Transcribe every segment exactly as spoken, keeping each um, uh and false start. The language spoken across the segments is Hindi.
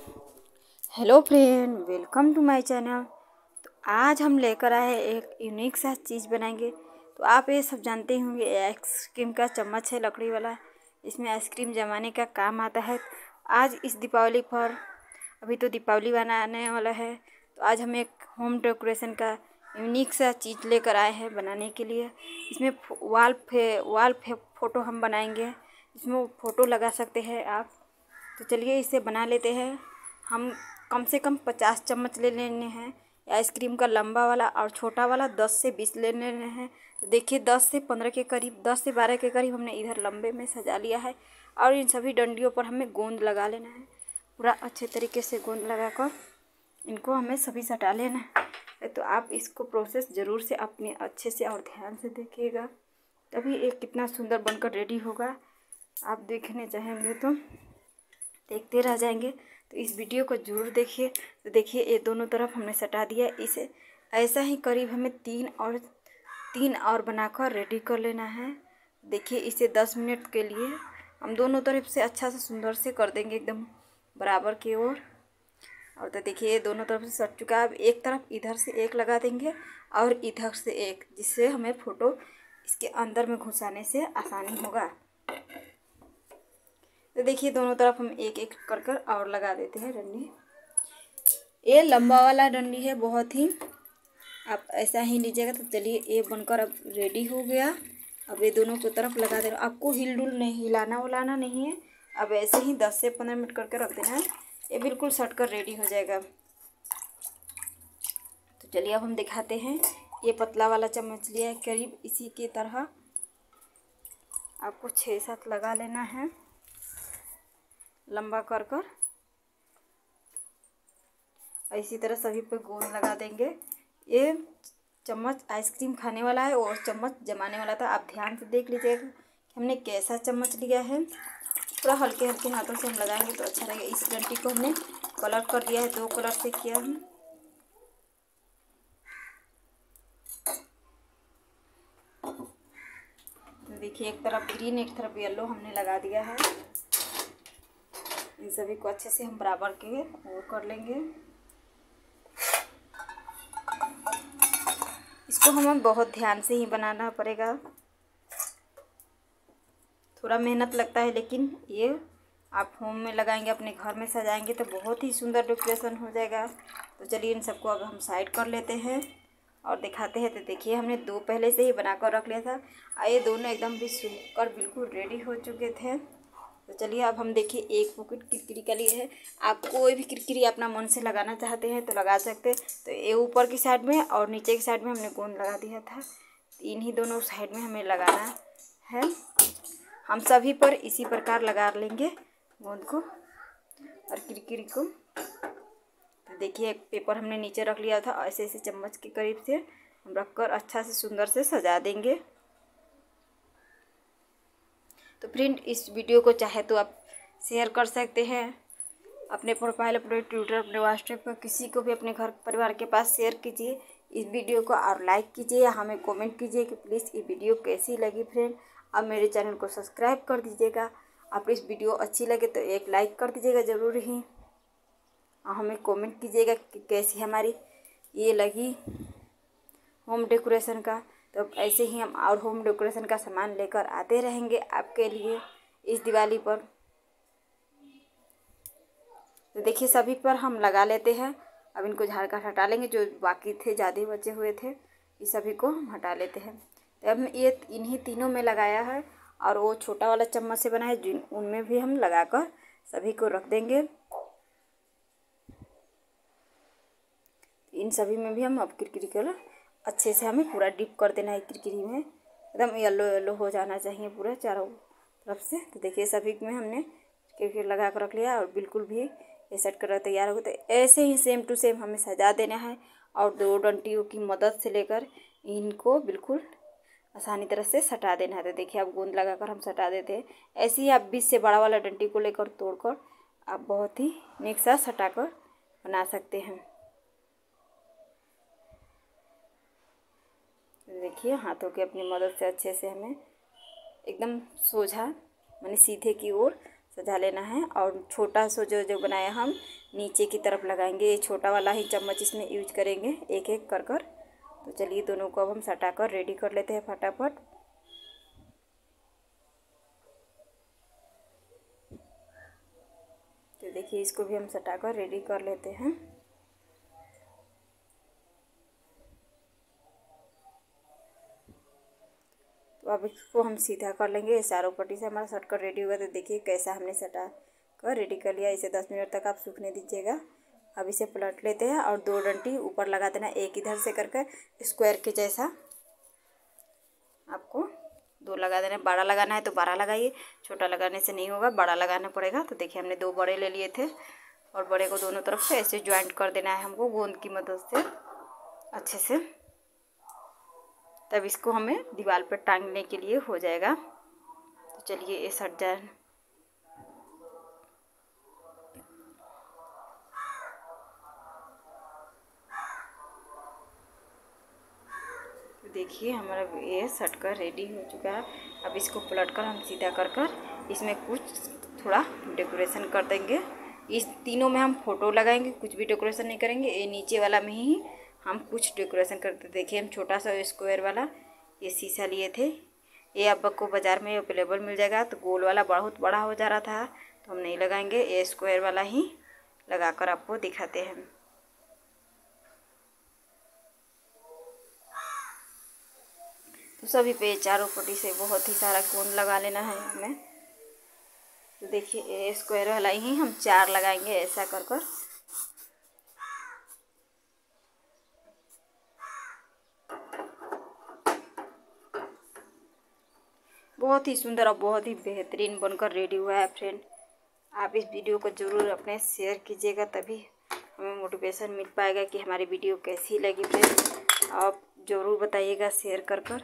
Hello friend, welcome to my channel. तो आज हम लेकर आए एक यूनिक सा चीज़ बनाएंगे। तो आप ये सब जानते होंगे, आइसक्रीम का चम्मच है लकड़ी वाला। इसमें आइसक्रीम जमाने का काम आता है। आज इस दीपावली पर, अभी तो दीपावली बनाने वाला है, तो आज हम एक होम डेकोरेशन का यूनिक सा चीज़ लेकर आए हैं बनाने के लिए। इसमें वाल फे वाल फे फ़ोटो हम बनाएंगे। इसमें फ़ोटो लगा सकते हैं आप। तो चलिए इसे बना लेते हैं। हम कम से कम पचास चम्मच ले लेने हैं आइसक्रीम का, लंबा वाला, और छोटा वाला दस से बीस ले लेने हैं। तो देखिए दस से पंद्रह के करीब, दस से बारह के करीब हमने इधर लंबे में सजा लिया है। और इन सभी डंडियों पर हमें गोंद लगा लेना है। पूरा अच्छे तरीके से गोंद लगाकर इनको हमें सभी सटा लेना है। तो आप इसको प्रोसेस ज़रूर से अपने अच्छे से और ध्यान से देखिएगा, तभी एक कितना सुंदर बनकर रेडी होगा। आप देखने चाहेंगे तो देखते रह जाएंगे। तो इस वीडियो को ज़रूर देखिए। तो देखिए ये दोनों तरफ हमने सटा दिया। इसे ऐसा ही करीब हमें तीन और तीन और बनाकर रेडी कर लेना है। देखिए इसे दस मिनट के लिए हम दोनों तरफ से अच्छा से सुंदर से कर देंगे, एकदम बराबर की ओर। और, और तो देखिए ये दोनों तरफ से सट चुका है। अब एक तरफ इधर से एक लगा देंगे और इधर से एक, जिससे हमें फ़ोटो इसके अंदर में घुसाने से आसानी होगा। तो देखिए दोनों तरफ हम एक एक कर कर और लगा देते हैं डंडी। ये लंबा वाला डंडी है बहुत ही, आप ऐसा ही लीजिएगा। तो चलिए ये बनकर अब रेडी हो गया। अब ये दोनों को तरफ लगा देना। आपको हिल डुल नहीं, हिलाना उलाना नहीं है। अब ऐसे ही दस से पंद्रह मिनट करके रख देना है। ये बिल्कुल सट कर रेडी हो जाएगा। तो चलिए अब हम दिखाते हैं। ये पतला वाला चम्मच लिया है, करीब इसी की तरह आपको छः सात लगा लेना है, लंबा कर कर। इसी तरह सभी पे गोंद लगा देंगे। ये चम्मच आइसक्रीम खाने वाला है और चम्मच जमाने वाला था। आप ध्यान से देख लीजिएगा कि हमने कैसा चम्मच लिया है। पूरा हल्के हल्के हाथों से हम लगाएंगे तो अच्छा लगेगा। इस डंडी को हमने कलर कर दिया है, दो कलर से किया है। देखिए एक तरफ ग्रीन एक तरफ येलो हमने लगा दिया है। इन सभी को अच्छे से हम बराबर के और कर लेंगे। इसको हमें बहुत ध्यान से ही बनाना पड़ेगा। थोड़ा मेहनत लगता है, लेकिन ये आप होम में लगाएंगे, अपने घर में सजाएंगे तो बहुत ही सुंदर डेकोरेशन हो जाएगा। तो चलिए इन सबको अब हम साइड कर लेते हैं और दिखाते हैं। तो देखिए हमने दो पहले से ही बनाकर रख लिया था। ये दोनों एकदम भी सूखकर बिल्कुल रेडी हो चुके थे। तो चलिए अब हम देखिए एक पॉकेट किरकिरी का लिए है। आप कोई भी किरकिरी अपना मन से लगाना चाहते हैं तो लगा सकते हैं। तो ये ऊपर की साइड में और नीचे की साइड में हमने गोंद लगा दिया था। तीन ही दोनों साइड में हमें लगाना है। हम सभी पर इसी प्रकार लगा लेंगे गोंद को और किरकिरी को। तो देखिए एक पेपर हमने नीचे रख लिया था, ऐसे ऐसे चम्मच के करीब से हम रखकर अच्छा से सुंदर से सजा देंगे। तो फ्रेंड इस वीडियो को चाहे तो आप शेयर कर सकते हैं अपने प्रोफाइल, अपने ट्विटर, अपने व्हाट्सएप पर, किसी को भी अपने घर परिवार के पास शेयर कीजिए इस वीडियो को और लाइक कीजिए। हमें कमेंट कीजिए कि प्लीज़ ये वीडियो कैसी लगी। फ्रेंड अब मेरे चैनल को सब्सक्राइब कर दीजिएगा। आप इस वीडियो अच्छी लगे तो एक लाइक कर दीजिएगा ज़रूर ही, और हमें कमेंट कीजिएगा कि कैसी हमारी ये लगी होम डेकोरेशन का। तो ऐसे ही हम और होम डेकोरेशन का सामान लेकर आते रहेंगे आपके लिए इस दिवाली पर। तो देखिए सभी पर हम लगा लेते हैं। अब इनको झाड़ कर हटा लेंगे, जो बाकी थे ज़्यादा बचे हुए थे ये सभी को हम हटा लेते हैं। तो अब ये इन्हीं तीनों में लगाया है, और वो छोटा वाला चम्मच से बना है जिन उनमें भी हम लगाकर सभी को रख देंगे। इन सभी में भी हम अब किरकिरी कलर अच्छे से हमें पूरा डिप कर देना है। किरकिरी में एकदम येलो येलो हो जाना चाहिए पूरा चारों तरफ से। तो देखिए सभी में हमने किरकिरी लगा कर रख लिया और बिल्कुल भी ये सेट कर तैयार हो गए। तो ऐसे ही सेम टू सेम हमें सजा देना है और दो डंटियों की मदद से लेकर इनको बिल्कुल आसानी तरह से सटा देना है। तो देखिए अब गोंद लगाकर हम सटा देते हैं। ऐसे ही आप बीच से बड़ा वाला डंटी को लेकर तोड़कर आप बहुत ही नेक सा सटा कर बना सकते हैं। देखिए हाथों की अपनी मदद से अच्छे से हमें एकदम सोझा माने सीधे की ओर सजा लेना है। और छोटा सा जो जो बनाया हम नीचे की तरफ लगाएंगे। ये छोटा वाला ही चम्मच इसमें यूज करेंगे एक एक कर कर। तो चलिए दोनों को अब हम सटा कर रेडी कर लेते हैं फटाफट। तो देखिए इसको भी हम सटा कर रेडी कर लेते हैं। तो अब इसको हम सीधा कर लेंगे। चारों पट्टी से हमारा सट कर रेडी होगा। तो देखिए कैसा हमने सटा कर रेडी कर लिया। इसे दस मिनट तक आप सूखने दीजिएगा। अब इसे पलट लेते हैं और दो डंडी ऊपर लगा देना, एक इधर से करके स्क्वायर के जैसा आपको दो लगा देना। बड़ा लगाना है तो बड़ा लगाइए, छोटा लगाने से नहीं होगा, बड़ा लगाना पड़ेगा। तो देखिए हमने दो बड़े ले लिए थे और बड़े को दोनों तरफ से ऐसे ज्वाइंट कर देना है हमको गोंद की मदद से अच्छे से। तब इसको हमें दीवार पर टांगने के लिए हो जाएगा। तो चलिए ये सट जाए। तो देखिए हमारा ये सट कर रेडी हो चुका है। अब इसको पलट कर हम सीधा कर कर इसमें कुछ थोड़ा डेकोरेशन कर देंगे। इस तीनों में हम फोटो लगाएंगे, कुछ भी डेकोरेशन नहीं करेंगे। ये नीचे वाला में ही हम कुछ डेकोरेशन करते। देखिए हम छोटा सा स्क्वायर वाला ये शीशा लिए थे। ये अब को बाज़ार में अवेलेबल मिल जाएगा। तो गोल वाला बहुत बड़ा हो जा रहा था तो हम नहीं लगाएंगे, ये स्क्वायर वाला ही लगा कर आपको दिखाते हैं। तो सभी पे चारों पट्टी से बहुत ही सारा गोंद लगा लेना है हमें। तो देखिए ये स्क्वायर वाला ही हम चार लगाएंगे ऐसा कर कर। बहुत ही सुंदर और बहुत ही बेहतरीन बनकर रेडी हुआ है फ्रेंड। आप इस वीडियो को ज़रूर अपने शेयर कीजिएगा, तभी हमें मोटिवेशन मिल पाएगा कि हमारी वीडियो कैसी लगी फ्रेंड। आप ज़रूर बताइएगा शेयर कर कर।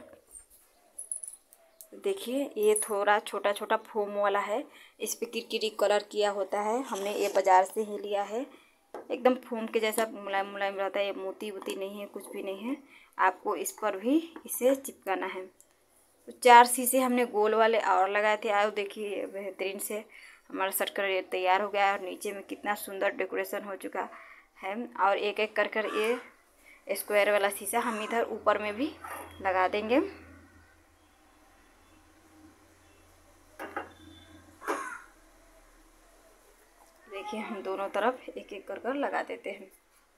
देखिए ये थोड़ा छोटा छोटा फोम वाला है, इस पे किरकिरी कलर किया होता है। हमने ये बाज़ार से ही लिया है। एकदम फोम के जैसा मुलायम मुलायम रहता है। ये मोती वोती नहीं है, कुछ भी नहीं है। आपको इस पर भी इसे चिपकाना है। तो चार शीशे हमने गोल वाले और लगाए थे। आओ देखिए बेहतरीन से हमारा सट कर तैयार हो गया है। और नीचे में कितना सुंदर डेकोरेशन हो चुका है। और एक एक कर कर ये स्क्वायर वाला शीशा हम इधर ऊपर में भी लगा देंगे। देखिए हम दोनों तरफ एक एक कर कर लगा देते हैं।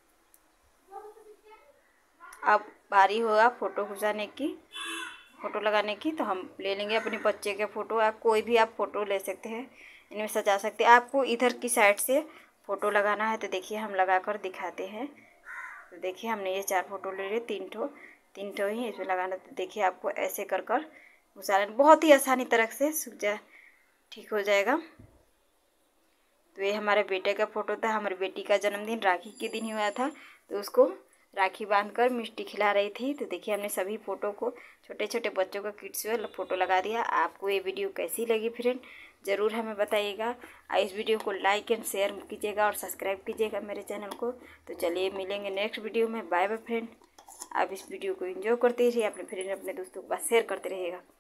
अब बारी होगा फ़ोटो खिंचाने की, फ़ोटो लगाने की। तो हम ले लेंगे अपने बच्चे के फ़ोटो, आप कोई भी आप फ़ोटो ले सकते हैं, इनमें सजा सकते हैं। आपको इधर की साइड से फ़ोटो लगाना है। तो देखिए हम लगा कर दिखाते हैं। तो देखिए हमने ये चार फ़ोटो ले लिए, तीन ठो तीन ठो ही इसमें लगाना। तो देखिए आपको ऐसे कर कर घुसा लेना, बहुत ही आसानी तरह से सूख जा ठीक हो जाएगा। तो ये हमारे बेटे का फ़ोटो था। हमारी बेटी का जन्मदिन राखी के दिन ही हुआ था। तो उसको राखी बांधकर मिष्टी खिला रही थी। तो देखिए हमने सभी फ़ोटो को छोटे छोटे बच्चों का किट्स में फ़ोटो लगा दिया। आपको ये वीडियो कैसी लगी फ्रेंड ज़रूर हमें बताइएगा। इस वीडियो को लाइक एंड शेयर कीजिएगा और सब्सक्राइब कीजिएगा मेरे चैनल को। तो चलिए मिलेंगे नेक्स्ट वीडियो में। Bye bye friend. आप इस वीडियो को एंजॉय करते रहिए, अपने फ्रेंड अपने दोस्तों के पास शेयर करते रहिएगा।